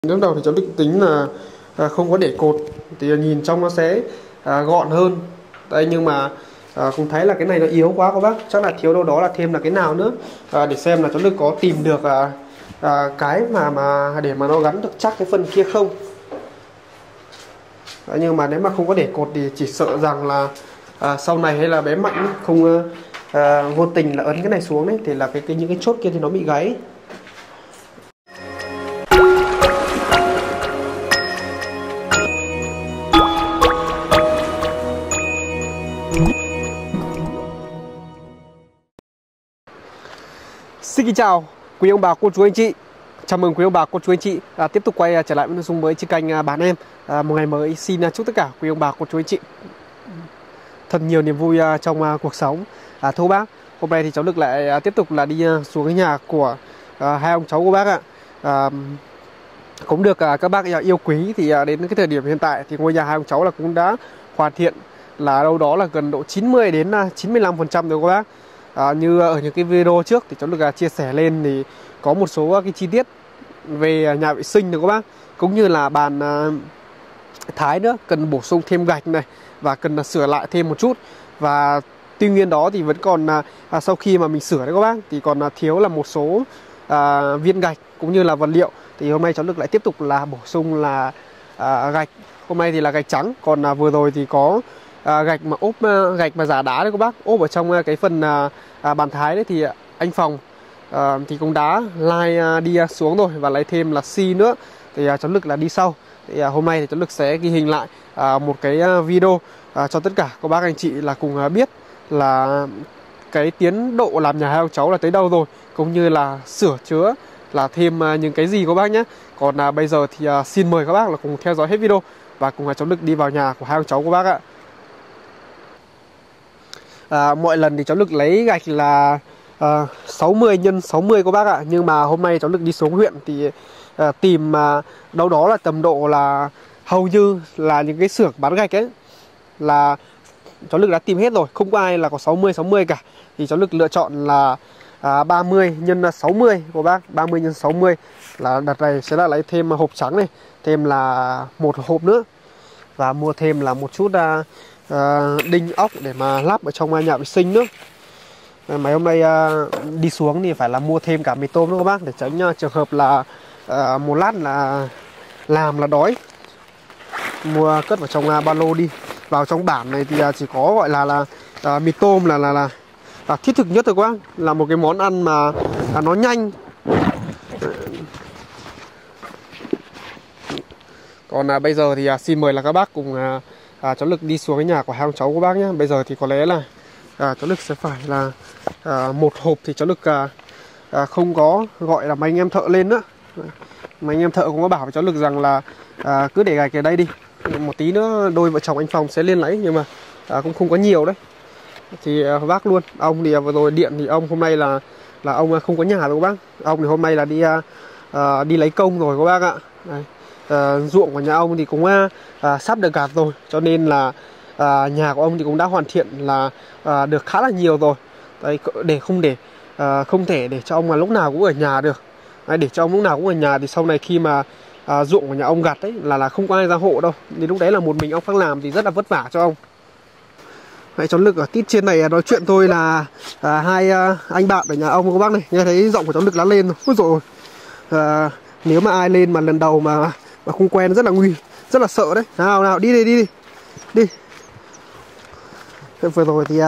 Lúc đầu thì cháu định tính là không có để cột thì nhìn trông nó sẽ gọn hơn. Đây, nhưng mà cũng thấy là cái này nó yếu quá các bác, chắc là thiếu đâu đó là thêm là cái nào nữa, để xem là cháu Đức có tìm được cái mà để mà nó gắn được chắc cái phần kia không. Nhưng mà nếu mà không có để cột thì chỉ sợ rằng là sau này hay là bé Mạnh không vô tình là ấn cái này xuống đấy thì là những cái chốt kia thì nó bị gáy. Xin kính chào quý ông bà cô chú anh chị. Chào mừng quý ông bà cô chú anh chị tiếp tục quay trở lại với nội dung mới trên kênh Bán Em. Một ngày mới xin chúc tất cả quý ông bà cô chú anh chị thật nhiều niềm vui trong cuộc sống. Thưa bác, hôm nay thì cháu Lực lại tiếp tục là đi xuống cái nhà của hai ông cháu của bác ạ. Cũng được các bác yêu quý thì đến cái thời điểm hiện tại thì ngôi nhà hai ông cháu là cũng đã hoàn thiện là đâu đó là gần độ 90 đến 95% rồi các bác. Như ở những cái video trước thì cháu được chia sẻ lên thì có một số cái chi tiết về nhà vệ sinh được các bác, cũng như là bàn thái nữa, cần bổ sung thêm gạch này và cần sửa lại thêm một chút. Và tuy nhiên đó thì vẫn còn sau khi mà mình sửa đấy các bác thì còn thiếu là một số viên gạch cũng như là vật liệu. Thì hôm nay cháu Lực lại tiếp tục là bổ sung là gạch. Hôm nay thì là gạch trắng, còn vừa rồi thì có gạch mà ốp, gạch mà giả đá đấy các bác, ốp ở trong cái phần bàn thái đấy thì anh Phòng thì cũng đã đi xuống rồi và lấy thêm là xi nữa. Thì cháu Lực là đi sau. Thì hôm nay thì cháu Lực sẽ ghi hình lại một cái video cho tất cả các bác anh chị là cùng biết là cái tiến độ làm nhà hai ông cháu là tới đâu rồi, cũng như là sửa chữa là thêm những cái gì các bác nhé. Còn bây giờ thì xin mời các bác là cùng theo dõi hết video và cùng cháu Lực đi vào nhà của hai ông cháu của bác ạ. Mọi lần thì cháu Lực lấy gạch là 60 x 60 các bác ạ. Nhưng mà hôm nay cháu Lực đi xuống huyện thì tìm đâu đó là tầm độ là hầu như là những cái xưởng bán gạch ấy là cháu Lực đã tìm hết rồi, không có ai là có 60 cả. Thì cháu Lực lựa chọn là 30 x 60 của bác. 30 x 60 là đợt này sẽ là lấy thêm hộp trắng này, thêm là một hộp nữa, và mua thêm là một chút đinh ốc để mà lắp ở trong nhà vệ sinh nữa. Mấy hôm nay đi xuống thì phải là mua thêm cả mì tôm nữa các bác, để tránh trường hợp là một lát là làm là đói. Mua cất vào trong ba lô đi. Vào trong bản này thì chỉ có gọi là mì tôm là thiết thực nhất rồi các bác, là một cái món ăn mà nó nhanh. Còn bây giờ thì xin mời là các bác cùng cháu Lực đi xuống cái nhà của hai ông cháu của bác nhé. Bây giờ thì có lẽ là cháu Lực sẽ phải là một hộp thì cháu Lực không có gọi là mấy anh em thợ lên nữa. Mấy anh em thợ cũng có bảo với cháu Lực rằng là cứ để gạch ở đây đi, một tí nữa đôi vợ chồng anh Phòng sẽ lên lấy, nhưng mà cũng không có nhiều đấy. Thì bác luôn. Ông thì vừa rồi điện thì ông hôm nay là ông không có nhà đâu các bác. Ông thì hôm nay là đi lấy công rồi các bác ạ. Đây. Ruộng của nhà ông thì cũng sắp được gặt rồi, cho nên là nhà của ông thì cũng đã hoàn thiện là được khá là nhiều rồi. Đấy, không thể để cho ông mà lúc nào cũng ở nhà được. Đấy, để cho ông lúc nào cũng ở nhà thì sau này khi mà ruộng của nhà ông gặt ấy là không có ai ra hộ đâu, thì lúc đấy là một mình ông phải làm thì rất là vất vả cho ông. Đấy, cháu Lực ở tít trên này nói chuyện thôi là hai anh bạn ở nhà ông các bác này, nghe thấy giọng của cháu Lực lá lên rồi. Ôi dồi ôi. Nếu mà ai lên mà lần đầu mà không quen rất là nguy, rất là sợ đấy. Nào đi đi. Vừa rồi thì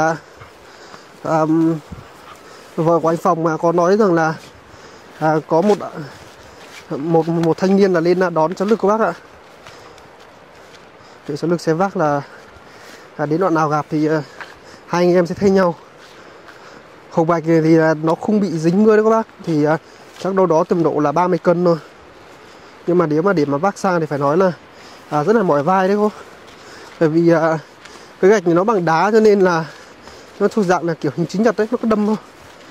vợ của anh Phòng mà có nói rằng là có một thanh niên là lên đón cháu Lực các bác ạ. Để cháu Lực sẽ vác là đến đoạn nào gặp thì hai anh em sẽ thay nhau. Hộp gạch này thì nó không bị dính mưa đấy các bác, thì chắc đâu đó tầm độ là 30 cân thôi. Nhưng mà nếu mà để mà vác sang thì phải nói là rất là mỏi vai đấy cô. Bởi vì cái gạch này nó bằng đá cho nên là nó thuộc dạng là kiểu hình chữ nhật đấy, nó có đâm thôi.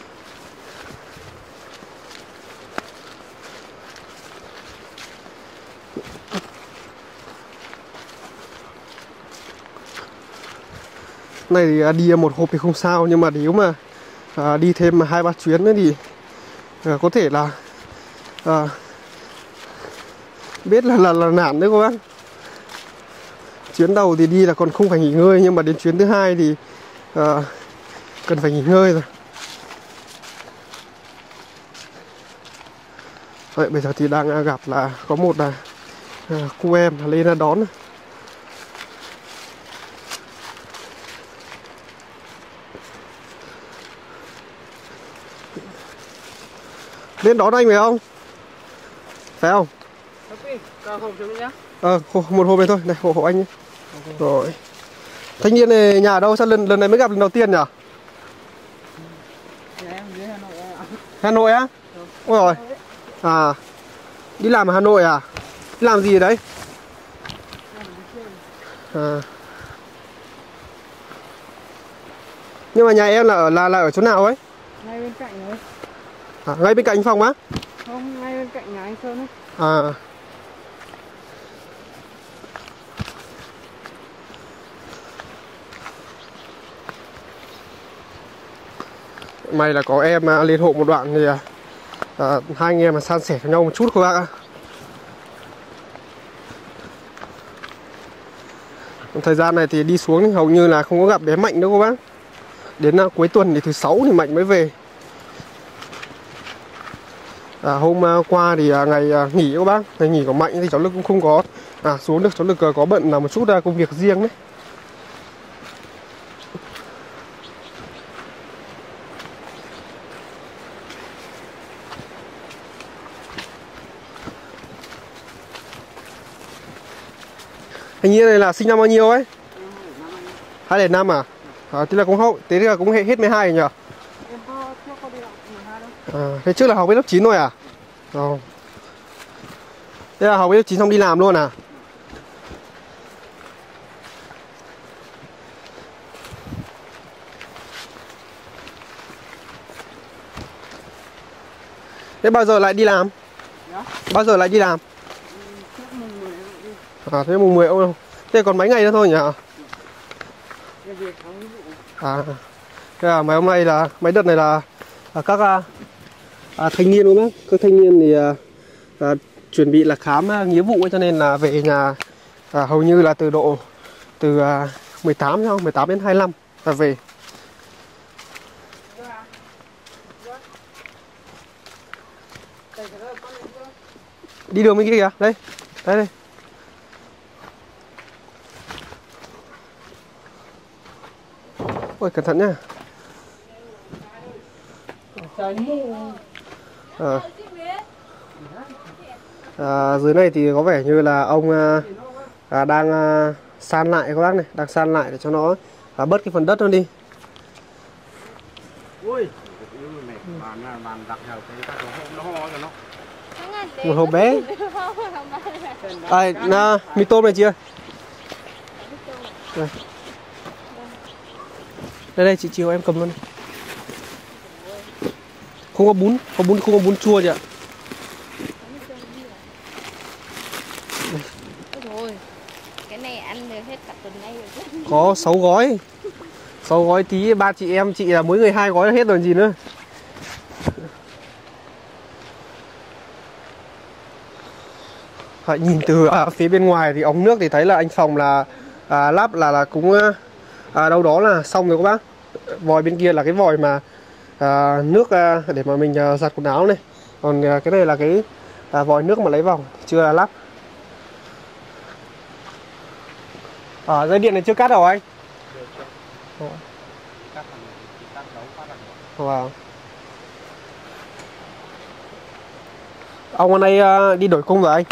Này thì đi một hộp thì không sao, nhưng mà nếu mà đi thêm 2-3 chuyến nữa thì có thể là Biết là nản đấy các bác. Chuyến đầu thì đi là còn không phải nghỉ ngơi, nhưng mà đến chuyến thứ hai thì cần phải nghỉ ngơi rồi. Vậy bây giờ thì đang gặp là có một cô em lên đón. Lên đón anh phải không? Phải không? Một hộp này thôi, này hộ anh nhé. Okay. Rồi. Thanh niên này nhà ở đâu? Sao lần này mới gặp lần đầu tiên nhỉ? Em dưới Hà Nội ạ. Hà Nội á? Ôi rồi. À. Đi làm ở Hà Nội à? Đi làm gì ở đấy? À. Nhưng mà nhà em là ở chỗ nào ấy? Ngay bên cạnh đấy. À, ngay bên cạnh phòng á? Không, ngay bên cạnh nhà anh Sơn ấy. À. May là có em liên hộ một đoạn thì hai anh em mà san sẻ với nhau một chút các bác ạ. Thời gian này thì đi xuống thì hầu như là không có gặp bé Mạnh đâu các bác. Đến cuối tuần thì thứ 6 thì Mạnh mới về. Hôm qua thì ngày nghỉ các bác, ngày nghỉ của Mạnh thì cháu Lực cũng không có xuống được, cháu Lực có bận là một chút công việc riêng đấy. Hình như này là sinh năm bao nhiêu ấy? 205 à? Thế là cũng hậu, thế là cũng hết 12 rồi nhỉ? Em có đi học 12 đâu. Thế trước là học đến lớp 9 rồi à? Thế là học đến lớp 9 xong đi làm luôn à? Thế bao giờ lại đi làm? Bao giờ lại đi làm? Thế mùng 10 đâu? Thế còn mấy ngày nữa thôi nhỉ? Thế là mấy hôm nay là mấy đợt này là các thanh niên đúng không? Các thanh niên thì chuẩn bị là khám nghĩa vụ ấy, cho nên là về nhà hầu như là từ 18 đến 25 là về. Đi đường bên kia kìa, đây. Đây. Ôi cẩn thận nhá. Dưới này thì có vẻ như là ông đang san lại các bác này, đang san lại để cho nó bớt cái phần đất nó đi. Một hộp bé. Mì tôm này chưa? Đây chị chiều em cầm luôn. Không có bún, không có bún chua chị ạ. Rồi, cái này ăn được hết cả tuần nay rồi. Có 6 gói. 6 gói tí ba chị em chị là mỗi người 2 gói là hết rồi gì nữa. Nhìn từ phía bên ngoài thì ống nước thì thấy là anh Phòng là lắp là cũng đâu đó là xong rồi các bác. Vòi bên kia là cái vòi mà nước để mà mình giặt quần áo này. Còn cái này là cái vòi nước mà lấy vòng chưa là lắp. Dây điện này chưa cắt đâu anh? Wow. Ông hôm nay đi đổi cung rồi anh?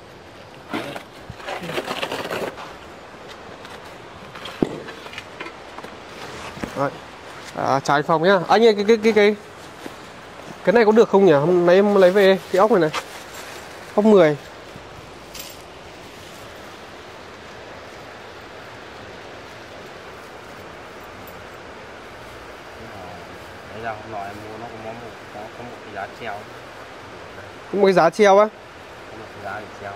Chào anh Phong nhá. Anh ơi cái này có được không nhỉ? Hôm nay em lấy về cái ốc này. Ốc 10. Đấy là hôm nọ em mua nó có một cái giá treo. Có một cái giá treo á? Có một cái giá để treo.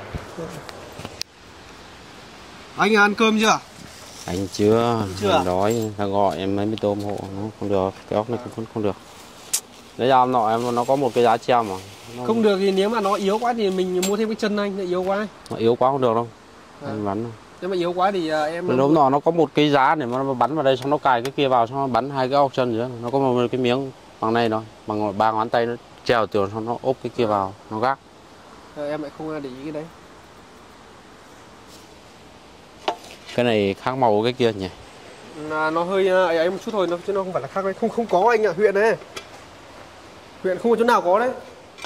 Anh ăn cơm chưa? Anh chưa. Anh đói, ta gọi em mấy mì tôm hộ nó không được, cái ốc này cũng không được. Đấy ra hôm nọ em nó có một cái giá treo mà. Không được thì nếu mà nó yếu quá thì mình mua thêm cái chân anh, nó yếu quá. Nó yếu quá không được đâu. Anh bắn. Nếu mà yếu quá thì em Hôm nọ nó có một cái giá để mà nó bắn vào đây, xong nó cài cái kia vào, xong nó bắn hai cái ốc chân nữa. Nó có một cái miếng bằng này thôi, bằng 3 ngón tay nó treo tường, xong nó ốp cái kia vào, nó gác. Em lại không để ý cái đấy. Cái này khác màu cái kia nhỉ? Nó hơi ấy một chút thôi, chứ nó không phải là khác đấy. Không có anh ạ, huyện này. Huyện không có chỗ nào có đấy.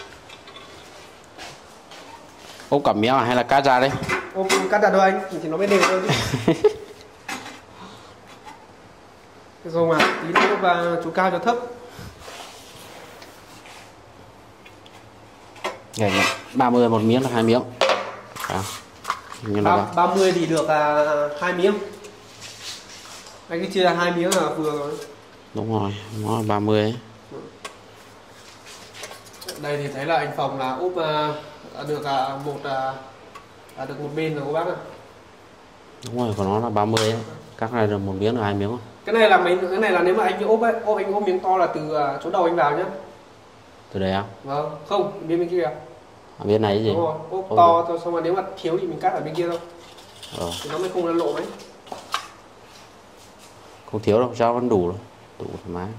Ốp cả miếng hay là cắt ra đấy? Ôm cắt ra đâu anh, thì nó mới đều thôi chứ. Rồi mà tí nữa và chỗ cao cho thấp. Này 30 một miếng là 2 miếng. Nhưng là 30 thì được 2 miếng. Anh cứ chia ra 2 miếng là vừa rồi. Đúng rồi, nó là 30 ấy. Đây thì thấy là anh Phòng là úp được được một bên rồi các bác ạ. Đúng rồi, của nó là 30 ấy. Các này là một miếng là 2 miếng. Cái này là nếu mà anh ốp ấy, anh ốp miếng to là từ chỗ đầu anh vào nhá. Từ đây á? Vâng, không, bên kia. Bên này cái gì? Đúng rồi, ốp to thôi, xong rồi nếu mà thiếu thì mình cắt ở bên kia thôi. Thì nó mới không lộ ấy. Không thiếu đâu, sao vẫn đủ rồi. Đủ thoải mái.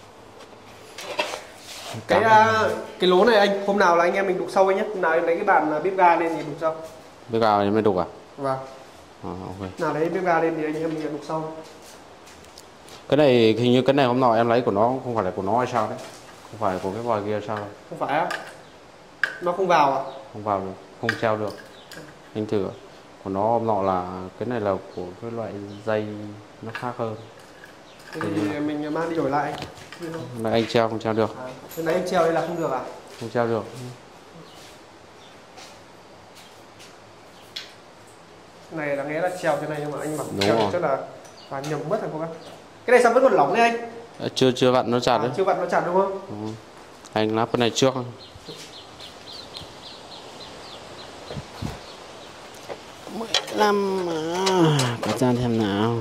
Cái lố này anh hôm nào là anh em mình đục sâu anh nhé. Hôm nào em lấy cái bàn bếp ga lên thì đục sâu. Bếp ga thì mới đục à? Vâng. Ok. Nào lấy bếp ga lên thì anh em mình đục sâu. Cái này hình như cái này hôm nọ em lấy của nó không phải là của nó hay sao đấy? Không phải của cái vòi kia sao? Không phải á? Nó không vào à? Không vào được, không treo được. Anh thử. Của nó hôm nọ là cái này là của cái loại dây nó khác hơn. Thế thì mình mang đi đổi lại. Là anh treo không treo được. Thế nãy em treo đây là không được à? Không treo được. Cái này là nghe là treo thế này nhưng mà anh bảo treo thì chắc là nhầm mất rồi cô bác. Cái này sao vẫn còn lỏng đấy anh? Chưa vặn nó chặt đấy. Chưa vặn nó chặt đúng không? Anh lắp cái này trước. Làm có ra thêm nào.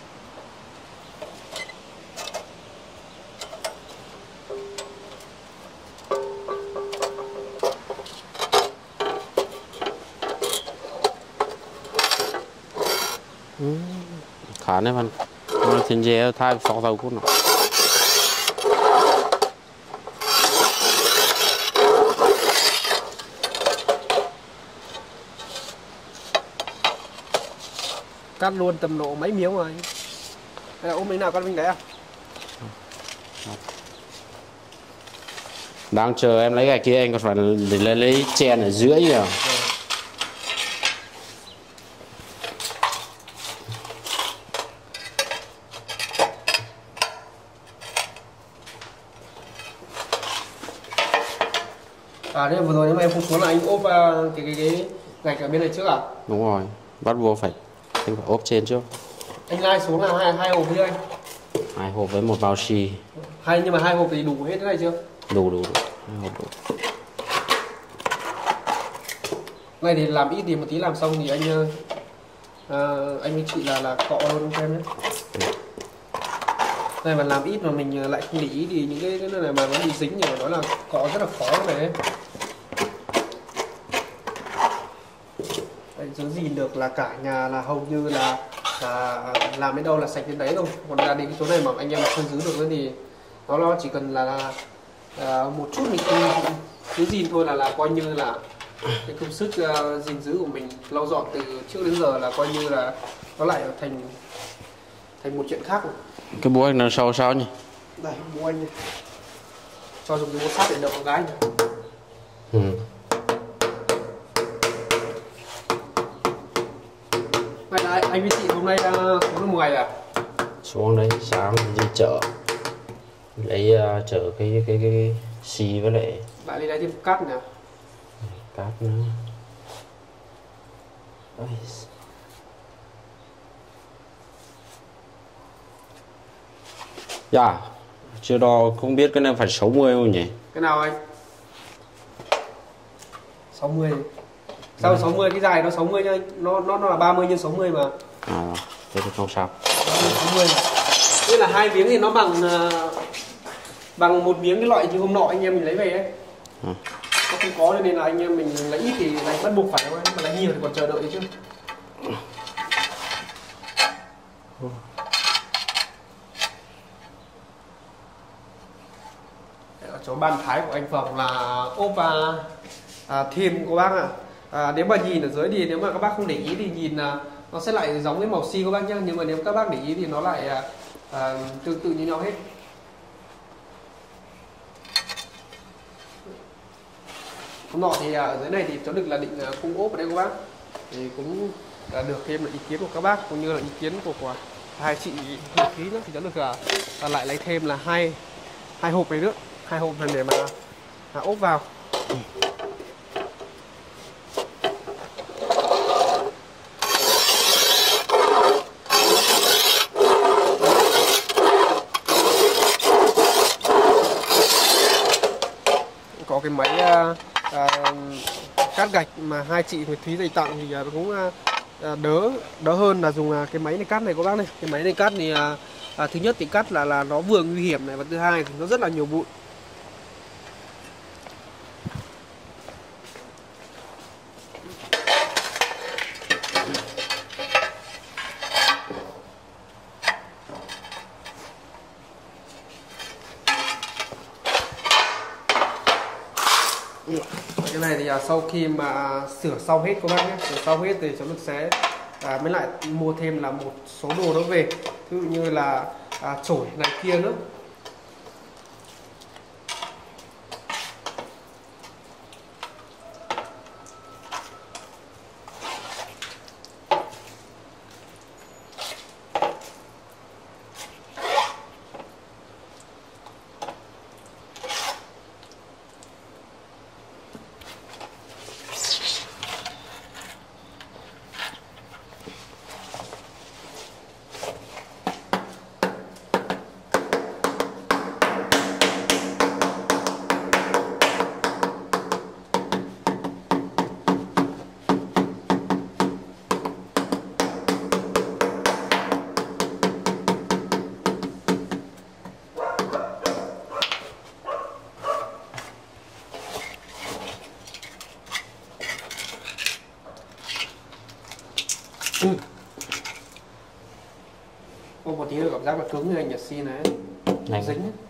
Khá này bạn. Nó thiên dễ thay 6 đầu phút nào. Cắt luôn tầm độ mấy miếng rồi. Đây là ôm miếng nào cắt miếng đấy à? Đang chờ em lấy cái kia anh còn phải để lấy chèn ở dưới kìa. Thế vừa rồi nếu mà em không xuống là anh ốp cái gạch ở bên này trước à? Đúng rồi, bắt buộc anh phải ốp trên trước. Anh lai xuống là hai hộp đi anh. 2 hộp với một bao xì. Nhưng mà 2 hộp thì đủ hết thế này chưa? Đủ. 2 hộp đủ. Này thì làm ít thì một tí làm xong thì anh với chị là cọ luôn cho em nhé. Này mà làm ít mà mình lại không để ý thì những cái này mà nó bị dính thì nói là cọ rất là khó này. Giữ gìn được là cả nhà là hầu như là làm đến đâu là sạch đến đấy thôi. Còn là đến cái chỗ này mà anh em không giữ được thì nó chỉ cần là một chút mình giữ gìn thôi là coi như là cái công sức gìn giữ của mình lau dọn từ trước đến giờ là coi như là nó lại thành một chuyện khác rồi. Cái búa anh là sao nhỉ? Đây búa anh này. Cho dùng cái búa sắt để đậu con gái nhỉ. Vậy là anh với chị hôm nay xuống được một ngày à? Xuống đấy, sáng đi chợ. Lấy chở cái xì với lại. Bạn đi lấy thêm cát nè. Cát nữa. Dạ, chưa đo không biết cái này phải 60 không nhỉ? Cái nào anh? 60. Sao 60 cái dài nó 60 nha anh? Nó là 30 x 60 mà. Thế thì không sao. 60. Thế là 2 miếng thì nó bằng bằng một miếng cái loại như hôm nọ anh em mình lấy về ấy. Nó không có nên là anh em mình lấy ít thì lại bắt buộc phải thôi, mà lấy nhiều thì còn chờ đợi chứ. Ở chỗ bàn thái của anh Phòng là ốp thêm các bác ạ. Nếu mà nhìn ở dưới thì nếu mà các bác không để ý thì nhìn nó sẽ lại giống với màu xi các bác nhá, nhưng mà nếu các bác để ý thì nó lại tương tự như nhau hết. Hôm nọ thì ở dưới này thì cháu được là định khung ốp ở đây các bác, thì cũng được thêm là ý kiến của các bác cũng như là ý kiến của hai chị Hữu Khí nữa, thì cháu được lại lấy thêm là hai hộp này nữa, 2 hộp này để mà ốp vào. Có cái máy cắt gạch mà hai chị Nguyệt Thúy dày tặng thì cũng đỡ hơn là dùng cái máy này cắt này các bác này. Cái máy này cắt thì thứ nhất thì cắt là nó vừa nguy hiểm này, và thứ hai thì nó rất là nhiều bụi. Cái này thì sau khi mà sửa xong hết các bác nhé, sửa xong hết thì cháu Lực sẽ mới lại mua thêm là một số đồ đó về, ví dụ như là chổi này kia nữa. Có một tí nữa cảm giác là cứng như anh Nhật xi này, dính ấy.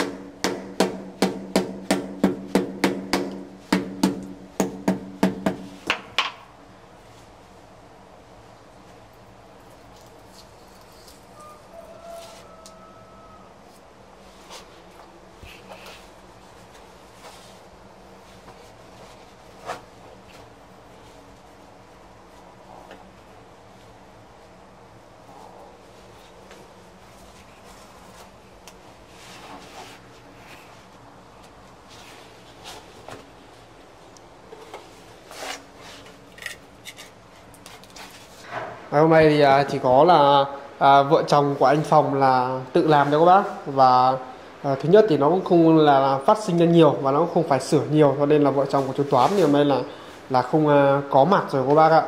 Hôm nay thì chỉ có là vợ chồng của anh Phòng là tự làm cho các bác, và thứ nhất thì nó cũng không là phát sinh ra nhiều và nó cũng không phải sửa nhiều, cho nên là vợ chồng của chú Toán thì hôm nay là không có mặt rồi các bác ạ.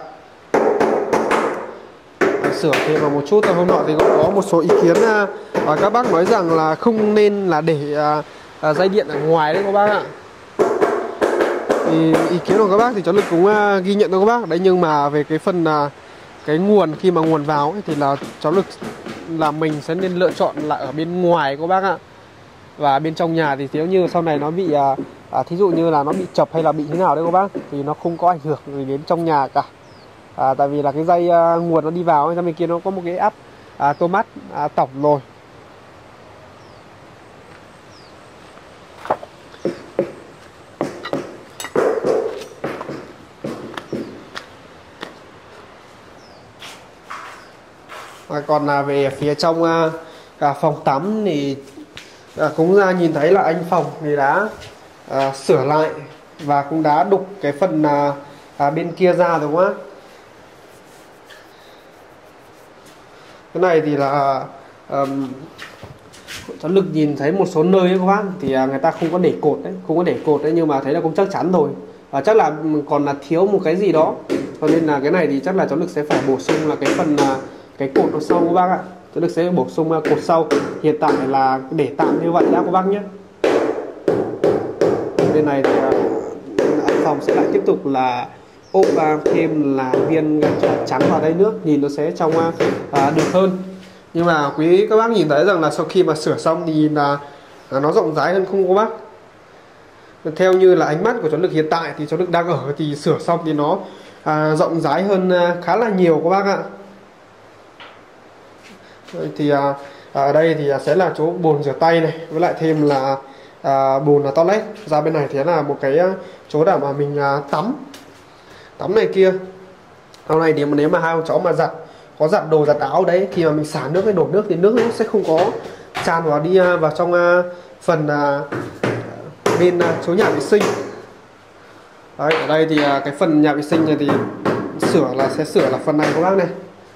Sửa thêm vào một chút. Hôm nọ thì cũng có một số ý kiến và các bác nói rằng là không nên là để dây điện ở ngoài đấy các bác ạ. Thì ý kiến của các bác thì cháu Lực cũng ghi nhận thôi các bác đấy, nhưng mà về cái phần cái nguồn, khi mà nguồn vào ấy, thì là cháu Lực là mình sẽ nên lựa chọn là ở bên ngoài các bác ạ. Và bên trong nhà thì nếu như sau này nó bị thí dụ như là nó bị chập hay là bị thế nào đấy các bác, thì nó không có ảnh hưởng gì đến trong nhà cả. Tại vì là cái dây nguồn nó đi vào ấy, ra bên kia nó có một cái áp tomat tổng rồi. Còn về phía trong cả phòng tắm thì cũng nhìn thấy là anh Phòng thì đã sửa lại và cũng đã đục cái phần bên kia ra đúng không ạ. Cái này thì là cháu Lực nhìn thấy một số nơi ấy các bác, thì người ta không có để cột đấy, nhưng mà thấy là cũng chắc chắn rồi, và chắc là còn là thiếu một cái gì đó, cho nên là cái này thì chắc là cháu Lực sẽ phải bổ sung là cái phần cái cột ở sau các bác ạ. Cháu Lực sẽ bổ sung cột sau, hiện tại là để tạm như vậy đã các bác nhé. bên này thì anh Phong sẽ lại tiếp tục là ốp thêm là viên gạch trắng vào đây nữa, nhìn nó sẽ trông được hơn. Nhưng mà quý các bác nhìn thấy rằng là sau khi mà sửa xong thì nhìn là nó rộng rãi hơn không các bác? Theo như là ánh mắt của cháu Lực hiện tại thì cháu Lực đang ở thì sửa xong thì nó rộng rãi hơn khá là nhiều các bác ạ. Thì ở đây thì sẽ là chỗ bồn rửa tay này, với lại thêm là bồn là toilet. Ra bên này thì là một cái chỗ để mà mình tắm này kia. Sau này thì nếu mà hai ông cháu mà có giặt đồ giặt áo đấy, khi mà mình xả nước hay đổ nước thì nước nó sẽ không có tràn vào đi vào trong phần bên chỗ nhà vệ sinh. Đấy, ở đây thì cái phần nhà vệ sinh này thì sẽ sửa là phần này các bác này.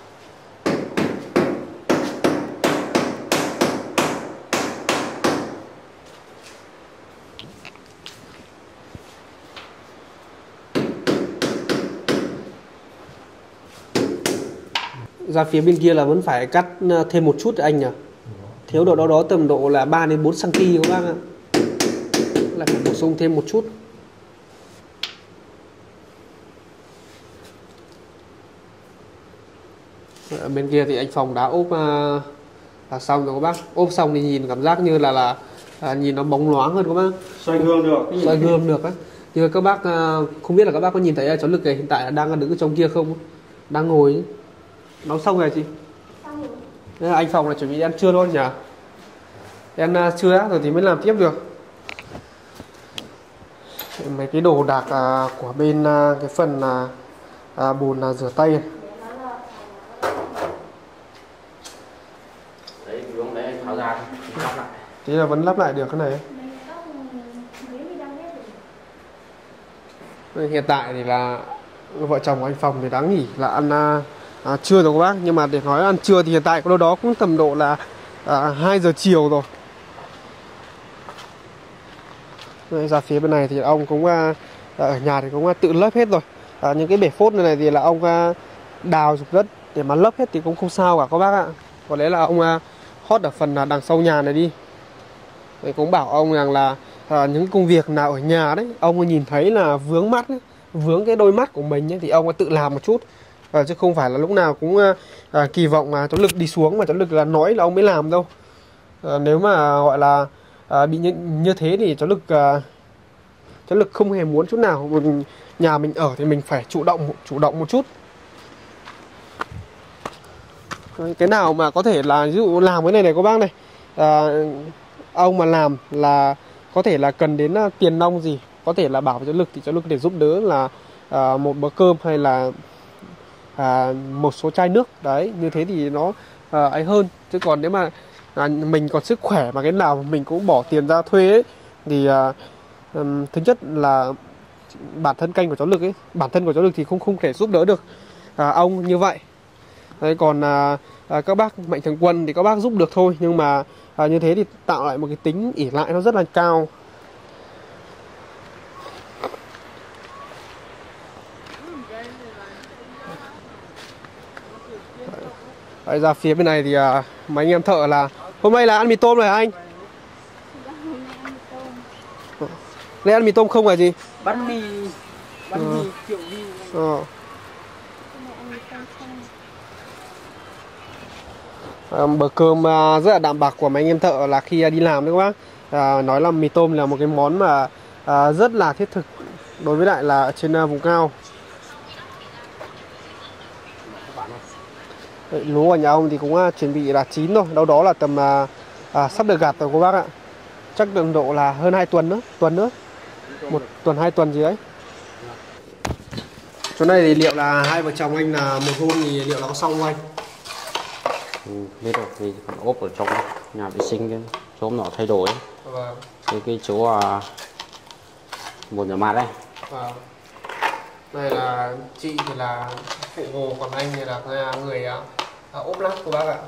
Ra phía bên kia là vẫn phải cắt thêm một chút anh nhỉ? Thiếu độ đó tầm độ là 3 đến 4 cm các bác ạ. Lại phải bổ sung thêm một chút. Ở bên kia thì anh Phong đã ốp là xong rồi các bác. Ốp xong thì nhìn cảm giác như là nhìn nó bóng loáng hơn các bác. Xoay gương được. Xoay gương được á. Nhưng các bác không biết là các bác có nhìn thấy cháu Lực hiện tại đang đứng ở trong kia không? Đang ngồi ấy. Nấu xong rồi chị? Nên là anh Phong là chuẩn bị ăn trưa luôn nhỉ? Ăn trưa rồi thì mới làm tiếp được. Mấy cái đồ đạc của bên cái phần bồn rửa tay này. Đấy, uống đấy anh tháo ra, lắp lại. Thế là vẫn lắp lại được cái này. Hiện tại thì là vợ chồng của anh Phong thì đã nghỉ là ăn trưa rồi các bác. Nhưng mà để nói ăn trưa thì hiện tại có đâu đó cũng tầm độ là 2 giờ chiều rồi. Đây, ra phía bên này thì ông cũng ở nhà thì cũng tự lấp hết rồi. Những cái bể phốt này thì là ông đào dục đất để mà lấp hết thì cũng không sao cả các bác ạ. Có lẽ là ông hót ở phần đằng sau nhà này đi. Thì cũng bảo ông rằng là những công việc nào ở nhà đấy ông nhìn thấy là vướng mắt ấy, vướng cái đôi mắt của mình ấy, thì ông tự làm một chút. Chứ không phải là lúc nào cũng kỳ vọng mà cháu Lực đi xuống mà cháu Lực là nói là ông mới làm đâu. Nếu mà gọi là bị như thế thì cháu Lực không hề muốn chút nào. Nhà mình ở thì mình phải chủ động một chút. Cái nào mà có thể là ví dụ làm cái này các bác này, ông mà làm là có thể là cần đến tiền nong gì, có thể là bảo cháu Lực thì cháu Lực để giúp đỡ là một bữa cơm hay là một số chai nước đấy, như thế thì nó ấy hơn. Chứ còn nếu mà mình còn sức khỏe mà cái nào mình cũng bỏ tiền ra thuê ấy, thì thứ nhất là bản thân của cháu Lực thì không thể giúp đỡ được ông như vậy. Đấy, còn các bác mạnh thường quân thì các bác giúp được thôi, nhưng mà như thế thì tạo lại một cái tính ỷ lại nó rất là cao. Đấy, ra phía bên này thì mấy anh em thợ là hôm nay là ăn mì tôm rồi hả anh? Đây ăn mì tôm không phải gì? Bánh mì kiểu gì? Bữa cơm rất là đạm bạc của mấy anh em thợ là khi đi làm đấy các bác. Nói là mì tôm là một cái món mà rất là thiết thực đối với lại là trên vùng cao. Đấy, lúa của nhà ông thì cũng chuẩn bị là chín rồi, đâu đó là tầm sắp được gặt rồi các bác ạ. Chắc đường độ là hơn 2 tuần nữa, 1 tuần 2 tuần gì đấy. Chỗ này thì liệu là hai vợ chồng anh là một hôm thì liệu là có xong không anh? Biết rồi, thì còn ốp ở trong nhà vệ sinh cái chỗ nó thay đổi. Vâng. Cái chỗ bồn rửa mặt đấy. Vâng. Đây là chị thì là phụ hồ, còn anh thì là người ốp lát của bác ạ.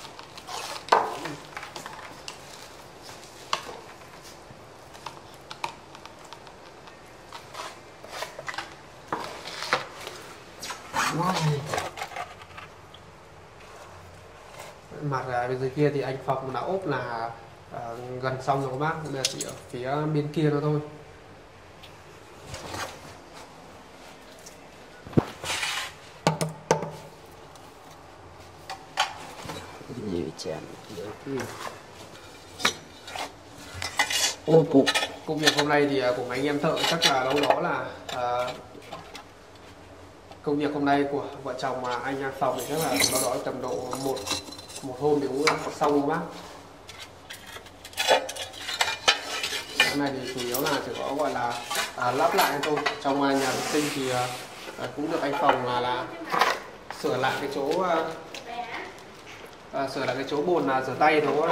Mặt bên dưới kia thì anh Phong đã ốp là gần xong rồi các bác, bây giờ chỉ ở phía bên kia nữa thôi. chén ô cụ. Công việc hôm nay thì của mấy anh em thợ chắc là đâu đó là công việc hôm nay của vợ chồng mà anh Phòng thì chắc là đâu đó tầm độ một hôm thì cũng xong các bác. Hôm nay thì chủ yếu là chỉ có gọi là lắp lại thôi. Trong nhà vệ sinh thì cũng được anh Phòng là sửa lại cái chỗ bồn rửa tay thôi.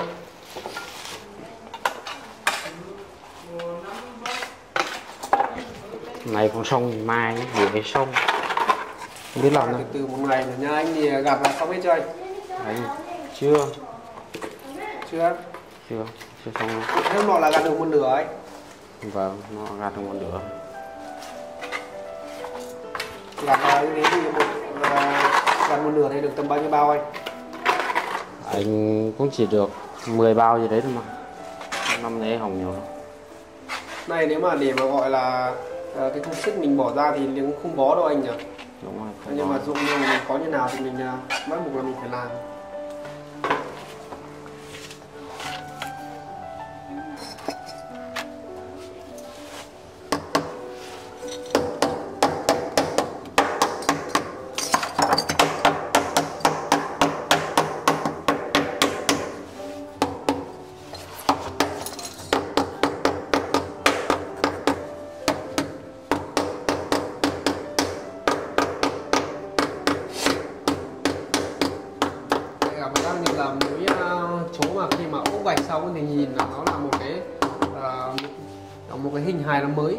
Này còn xong mai về cái xong không biết làm đâu. Từ một ngày nữa nha anh thì gặp là xong hết chưa anh? Đấy, chưa Chưa xong đâu. Thế nọ là gạt được một nửa ấy. Vâng, nó gạt được một nửa. Gạt như thế thì gạt một nửa thì được tầm bao nhiêu bao anh? Anh cũng chỉ được 10 bao gì đấy thôi mà. Năm nay hỏng nhiều lắm. Này nếu mà để mà gọi là cái công sức mình bỏ ra thì cũng không bó đâu anh nhỉ? Đúng rồi. Nhưng mà dụng như mình có như nào thì mình bắt buộc là mình phải làm. Là mỗi chỗ mà khi mà ốp gạch xong thì nhìn là nó là một cái hình hài nó mới.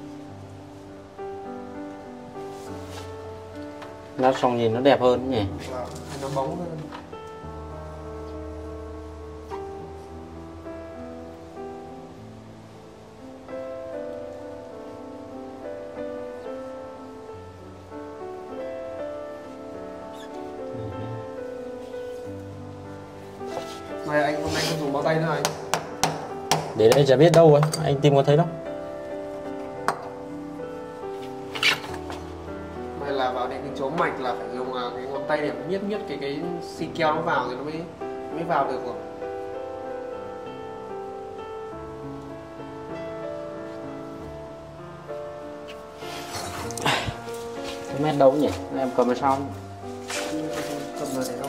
Nó xong nhìn nó đẹp hơn nhỉ. Nó bóng hơn. Này anh hôm nay không dùng bao tay nữa anh. Để đây chả biết đâu rồi, anh tìm có thấy đâu. Này là vào đến cái chỗ mạch là phải dùng cái ngón tay để miết cái xì keo nó vào thì nó mới vào được rồi. Cái mét đâu nhỉ? Em cầm ở sau. Cầm là để đâu.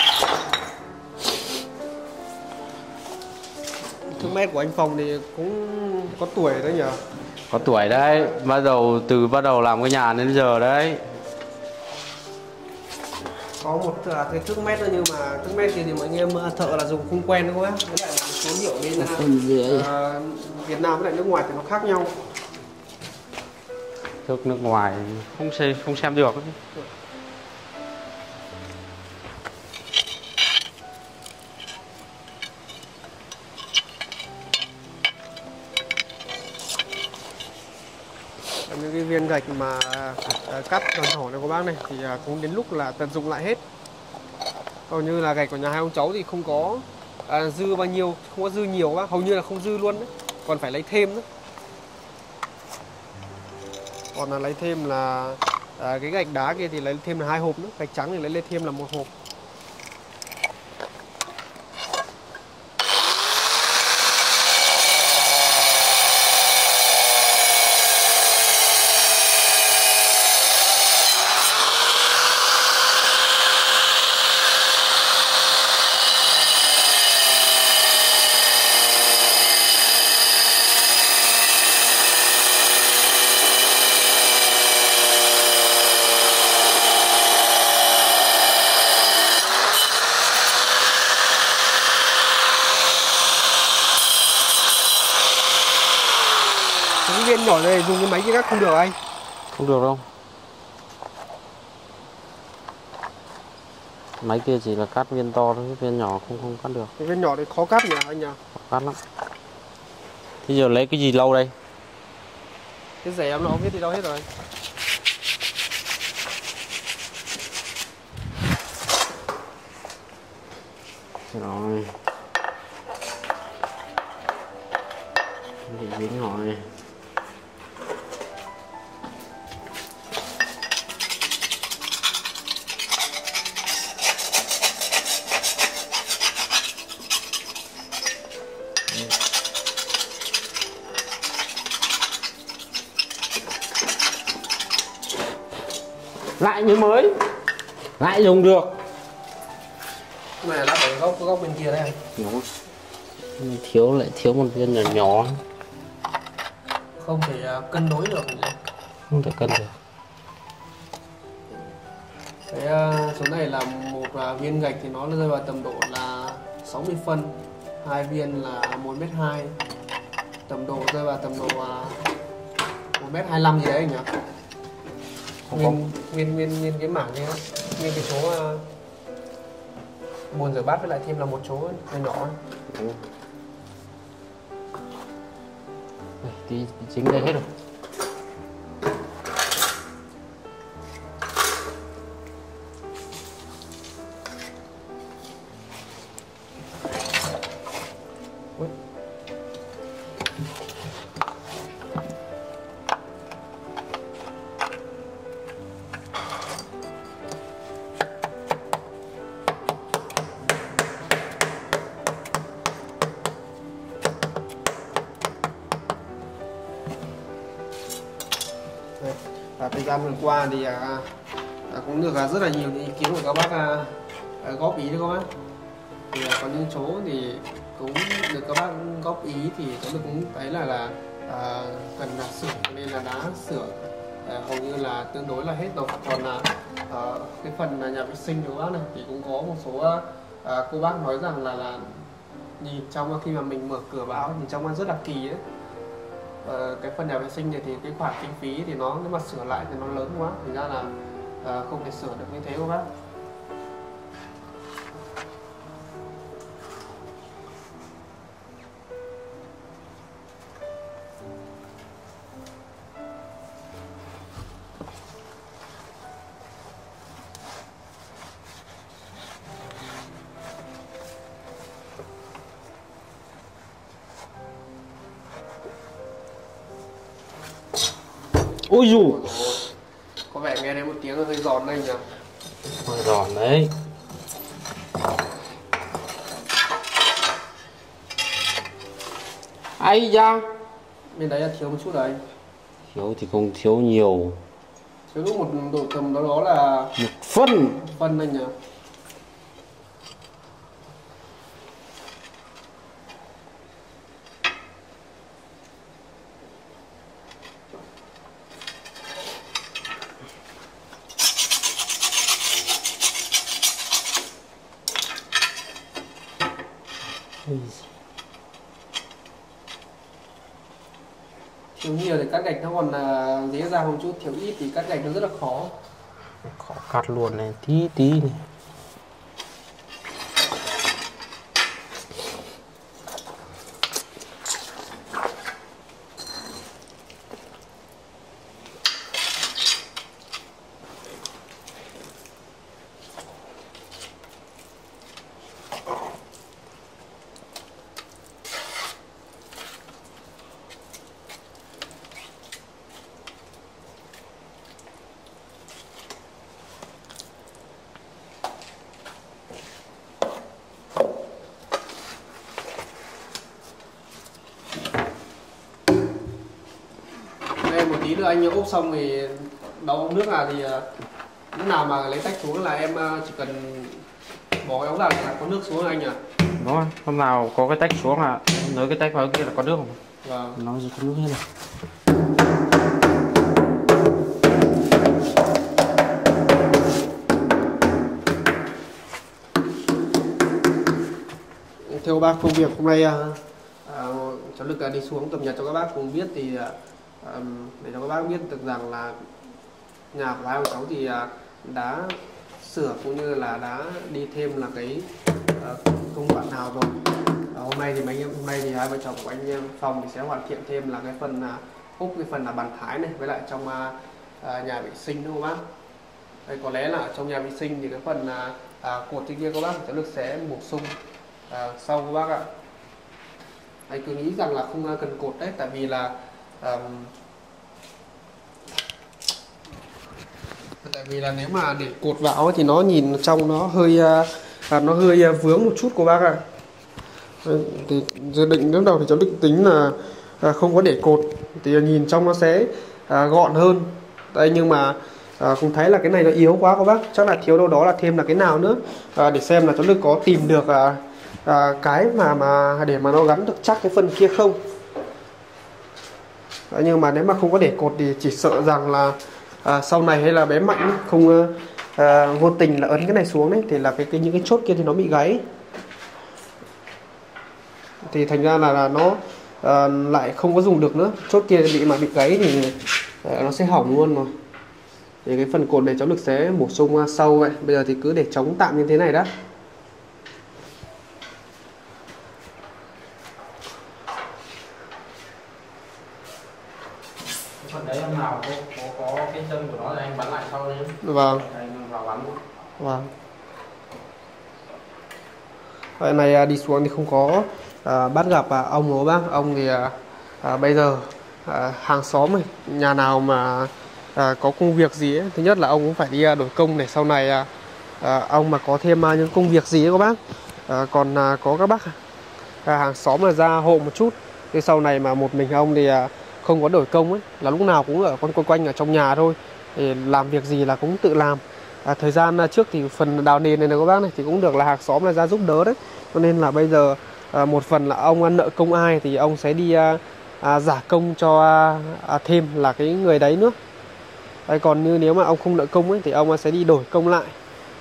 Thước mét của anh Phòng thì cũng có tuổi đấy nhỉ? Có tuổi đấy, bắt đầu làm cái nhà đến giờ đấy. Có một cái thước mét nữa nhưng mà thước mét thì mọi anh em thợ là dùng không quen đúng không á? Với lại là số hiệu bên Việt Nam với lại nước ngoài thì nó khác nhau. Thước nước ngoài không xem được. Những cái viên gạch mà cắt đòn thỏ này của bác này thì cũng đến lúc là tận dụng lại hết. Hầu như là gạch của nhà hai ông cháu thì không có dư bao nhiêu, không có dư nhiều bác, hầu như là không dư luôn đấy, còn phải lấy thêm nữa. Còn là lấy thêm là cái gạch đá kia thì lấy thêm là 2 hộp nữa, gạch trắng thì lấy lên thêm là 1 hộp. Cái viên nhỏ này dùng cái máy kia cắt không được anh? Không được đâu. Máy kia chỉ là cắt viên to thôi, viên nhỏ không cắt được. Cái viên nhỏ thì khó cắt nhỉ anh nhỉ? Khó cắt lắm. Thế giờ lấy cái gì lâu đây? Cái rẻ em nó không biết đi đâu hết rồi. Rồi. Bị dính rồi. lại như mới, lại dùng được. Cái này là lắp ở góc bên kia đây anh. Đúng. Lại thiếu một viên nhỏ nhỏ. Không thể cân đối được. Không thể cân được. Cái số này là một viên gạch thì nó rơi vào tầm độ là 60 phân, 2 viên là 1m2, tầm độ rơi vào tầm độ 1m25 gì đấy anh nhỉ? Nguyên cái mảng này, nguyên cái số bồn rửa bát với lại thêm là một số nhỏ nhỏ. Tí chính đây hết rồi. Thời gian vừa qua thì cũng được rất là nhiều ý kiến của các bác góp ý đấy các bác. Thì có những chỗ thì cũng được các bác góp ý thì tôi cũng thấy là cần là sửa, nên là đã sửa hầu như là tương đối là hết rồi. Còn là cái phần nhà vệ sinh của các bác này thì cũng có một số cô bác nói rằng là nhìn trong khi mà mình mở cửa vào thì trong rất là kỳ ấy. Cái phần nhà vệ sinh này thì cái khoản kinh phí thì nó nếu mà sửa lại thì nó lớn quá, thành ra là không thể sửa được như thế các bác. Ôi dù có vẻ nghe thấy một tiếng hơi giòn đây nhỉ? hơi giòn đấy. Ai da, Bên đấy là thiếu một chút đấy. thiếu thì không thiếu nhiều, Thiếu lúc một độ tầm đó là 1 phân. phân anh nhỉ? Thiếu nhiều thì cắt gạch nó còn dễ dàng một chút, thiếu ít thì cắt gạch nó rất là khó. Khó cắt luôn này, tí tí này. Một tí nữa anh ốp xong thì đóng ống nước là thì lúc nào mà lấy tách xuống là em chỉ cần bỏ cái ống vào là có nước xuống anh nhỉ? Đúng rồi, hôm nào có cái tách xuống là nới cái tách vào kia là có nước không? Vâng. Nó chỉ có nước hết rồi. Theo bác công việc hôm nay cháu được đi xuống cập nhật cho các bác cùng biết thì để cho các bác biết được rằng là nhà của hai ông cháu thì đã sửa cũng như là đã đi thêm là cái công đoạn nào rồi. Hôm nay thì hai vợ chồng của anh Phòng thì sẽ hoàn thiện thêm là cái phần úp cái phần là bàn thái này với lại trong nhà vệ sinh đúng không bác? Đây, có lẽ là trong nhà vệ sinh thì cái phần cột trên kia các bác sẽ được sẽ bổ sung sau các bác ạ. Anh cứ nghĩ rằng là không cần cột đấy, tại vì là nếu mà để cột vào ấy, thì nó nhìn trong nó hơi vướng một chút của bác ạ. Thì dự định lúc đầu thì cháu định tính là không có để cột thì nhìn trong nó sẽ gọn hơn. Đây, nhưng mà cũng thấy là cái này nó yếu quá các bác, chắc là thiếu đâu đó là thêm là cái nào nữa, để xem là cháu Lực có tìm được cái mà để mà nó gắn được chắc cái phần kia không. Nhưng mà nếu mà không có để cột thì chỉ sợ rằng là sau này hay là bé Mạnh không vô tình là ấn cái này xuống đấy thì là những cái chốt kia thì nó bị gáy, thì thành ra là nó lại không có dùng được nữa. Chốt kia bị gáy thì nó sẽ hỏng luôn rồi. Thì cái phần cột này cháu Lực sẽ bổ sung sau vậy. Bây giờ thì cứ để chống tạm như thế này đã. Phần đấy em nào có cái chân của nó thì anh bắn lại sau nhé. Vâng. Anh vào bắn. Vâng. Cái này đi xuống thì không có bắt gặp ông nó bác. Ông thì bây giờ hàng xóm này, nhà nào mà có công việc gì ấy, thứ nhất là ông cũng phải đi đổi công để sau này ông mà có thêm những công việc gì ấy các bác. Còn có các bác hàng xóm là ra hộ một chút, thì sau này mà một mình ông thì không có đổi công ấy, là lúc nào cũng ở quanh ở trong nhà thôi, thì làm việc gì là cũng tự làm. Thời gian trước thì phần đào nền này các bác này thì cũng được là hàng xóm là ra giúp đỡ đấy, cho nên là bây giờ một phần là ông nợ công ai thì ông sẽ đi giả công cho thêm là cái người đấy nữa. Còn như nếu mà ông không nợ công ấy thì ông sẽ đi đổi công lại.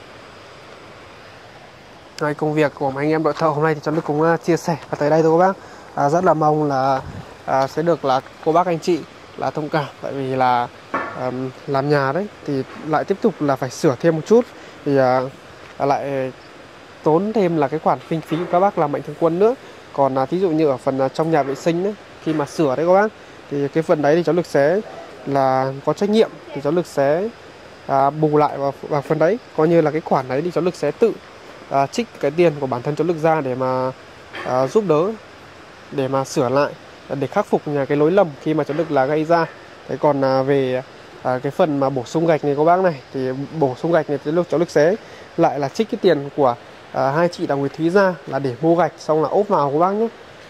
Công việc của anh em đội thợ hôm nay thì cháu Lực cũng chia sẻ và tới đây thôi các bác. Rất là mong là sẽ được là cô bác anh chị là thông cảm, tại vì là làm nhà đấy thì lại tiếp tục là phải sửa thêm một chút, thì lại tốn thêm là cái khoản kinh phí của các bác làm mạnh thường quân nữa. Còn thí dụ như ở phần trong nhà vệ sinh đấy, khi mà sửa đấy các bác, thì cái phần đấy thì cháu Lực sẽ là có trách nhiệm, thì cháu Lực sẽ bù lại vào phần đấy, coi như là cái khoản đấy thì cháu Lực sẽ tự trích cái tiền của bản thân cháu Lực ra để mà giúp đỡ, để mà sửa lại, để khắc phục cái lỗi lầm khi mà cháu Lực là gây ra. Thế còn về cái phần mà bổ sung gạch này các bác này, thì bổ sung gạch này thì cháu Lực sẽ lại là trích cái tiền của hai chị Đào Nguyệt Thúy ra là để mua gạch xong là ốp vào các bác nhé.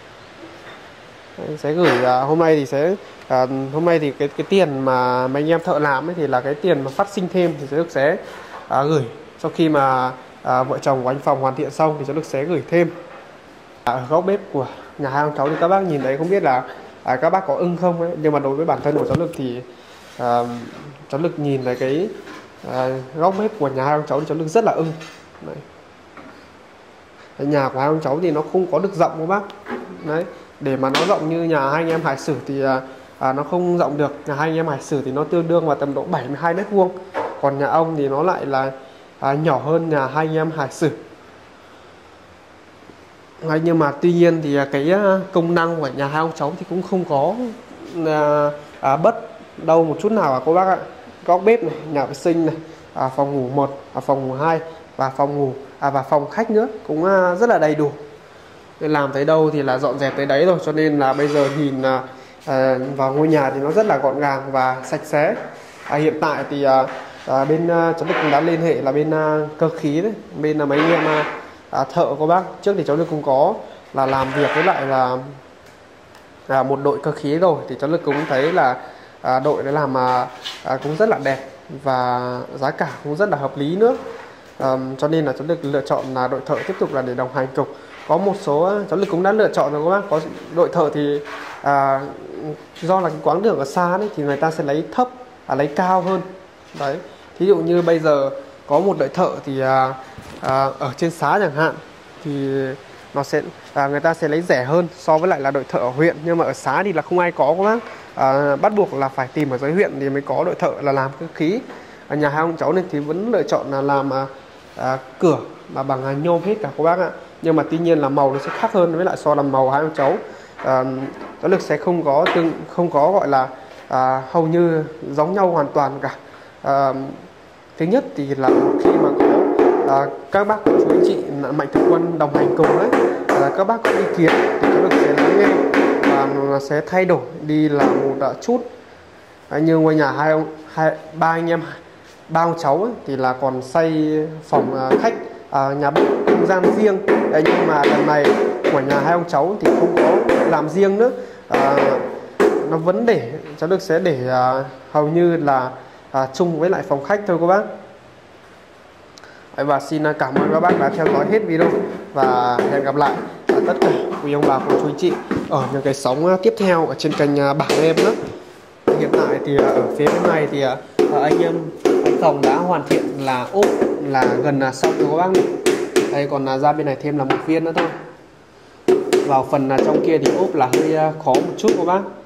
Sẽ gửi hôm nay thì sẽ hôm nay thì cái tiền mà anh em thợ làm ấy thì là cái tiền mà phát sinh thêm, thì cháu Lực sẽ gửi sau khi mà vợ chồng của anh Phòng hoàn thiện xong thì cháu Lực sẽ gửi thêm. Ở góc bếp của nhà hai ông cháu thì các bác nhìn thấy không biết là các bác có ưng không ấy, nhưng mà đối với bản thân của cháu Lực thì cháu Lực nhìn thấy cái góc bếp của nhà hai ông cháu thì cháu Lực rất là ưng. Đấy. Nhà của hai ông cháu thì nó không có được rộng các bác. Đấy, để mà nó rộng như nhà hai anh em Hải Sử thì nó không rộng được. Nhà hai anh em Hải Sử thì nó tương đương vào tầm độ 72 m². Còn nhà ông thì nó lại là nhỏ hơn nhà hai anh em Hải Sử. Nhưng mà tuy nhiên thì cái công năng của nhà hai ông cháu thì cũng không có bất đâu một chút nào cô bác ạ. Góc bếp này, nhà vệ sinh này, phòng ngủ 1, phòng ngủ 2 và phòng ngủ và phòng khách nữa cũng rất là đầy đủ. Làm tới đâu thì là dọn dẹp tới đấy rồi, cho nên là bây giờ nhìn vào ngôi nhà thì nó rất là gọn gàng và sạch sẽ. Hiện tại thì bên cháu Lực cũng đã liên hệ là bên cơ khí đấy, bên là mấy anh em thợ cô bác. Trước thì cháu Lực cũng có là làm việc với lại là một đội cơ khí rồi, thì cháu Lực cũng thấy là đội đấy làm cũng rất là đẹp và giá cả cũng rất là hợp lý nữa. Cho nên là cháu Lực lựa chọn là đội thợ tiếp tục là để đồng hành cùng. Có một số cháu Lực cũng đã lựa chọn rồi các bác. Có đội thợ thì do là cái quãng đường ở xa đấy thì người ta sẽ lấy thấp lấy cao hơn. Đấy, thí dụ như bây giờ có một đội thợ thì ở trên xã chẳng hạn thì nó sẽ người ta sẽ lấy rẻ hơn so với lại là đội thợ ở huyện, nhưng mà ở xã thì là không ai có các bác. Bắt buộc là phải tìm ở dưới huyện thì mới có đội thợ là làm cơ khí. Ở nhà hai ông cháu này thì vẫn lựa chọn là làm cửa là bằng nhôm hết cả các bác ạ. Nhưng mà tuy nhiên là màu nó sẽ khác hơn với lại so làm màu hai ông cháu. Cháu Lực sẽ không có gọi là hầu như giống nhau hoàn toàn cả. Thứ nhất thì là khi mà có các bác chú anh chị mạnh thường quân đồng hành cùng đấy, các bác có ý kiến thì cháu Lực sẽ lắng nghe và sẽ thay đổi đi là một chút. Như ngôi nhà ba ông cháu ấy, thì là còn xây phòng khách, nhà bếp không gian riêng. Nhưng mà lần này của nhà hai ông cháu thì không có làm riêng nữa. Nó vẫn để cháu Lực sẽ để hầu như là chung với lại phòng khách thôi các bác. Và xin cảm ơn các bác đã theo dõi hết video và hẹn gặp lại tất cả quý ông bà cô chú anh chị ở những cái sóng tiếp theo ở trên kênh Bảng Em nữa. Hiện tại thì ở phía bên này thì anh Phòng đã hoàn thiện là ốp là gần là xong rồi các bác này. Đây còn ra bên này thêm là một viên nữa thôi. Vào phần trong kia thì ốp là hơi khó một chút các bác.